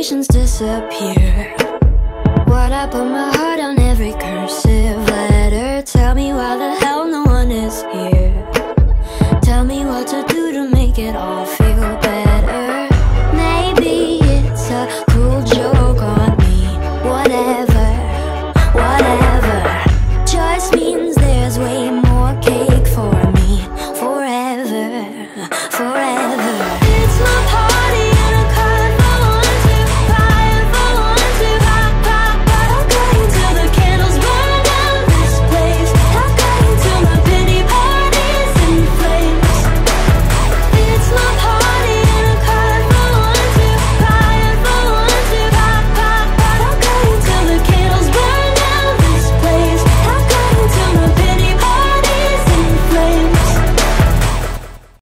conversations disappear. Why'd I put my heart on every cursive letter? Tell me why the hell no one is here. Tell me what to do to make it all